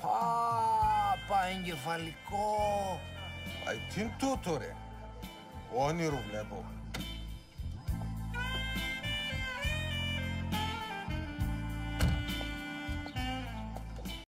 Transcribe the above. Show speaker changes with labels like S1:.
S1: Πάπα, εγκεφαλικό.
S2: Τι είναι τούτο ρε. Όνειρο βλέπω.